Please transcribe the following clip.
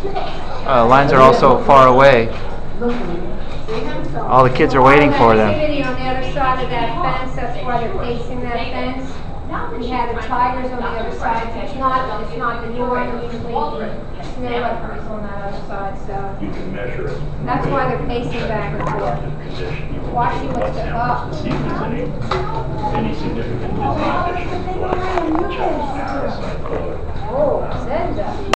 Lines are also far away. All the kids are waiting for them. Activity on the other side of that fence. That's why they're facing that fence. We had the tigers on the other side. It's not the norm. Usually the snow leopards on that other side. So You can measure it. that's why they're facing back and forth. Watching what's up. To see if there's any significant disease issue. Check the parasite. Oh, Senda.